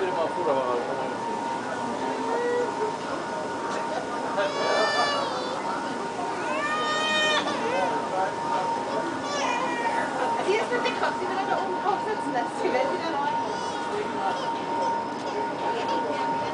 stell dir mal vor, da war Hier ist eine Dickkopf, die will da oben drauf sitzen, das ist die Welt wieder neu.